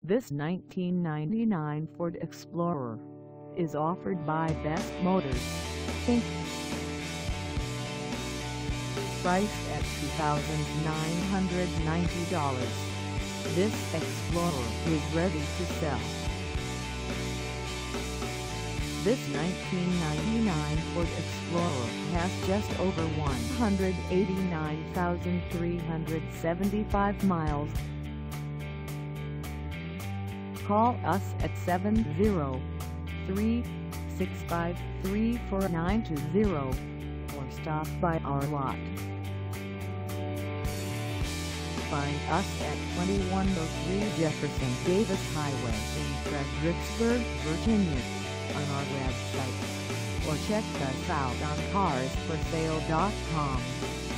This 1999 Ford Explorer is offered by Best Motors, Inc. Priced at $2,990, this Explorer is ready to sell. This 1999 Ford Explorer has just over 189,375 miles. Call us at 703-653-4920 or stop by our lot. Find us at 2103 Jefferson Davis Highway in Fredericksburg, Virginia, on our website, or check us out on carsforsale.com.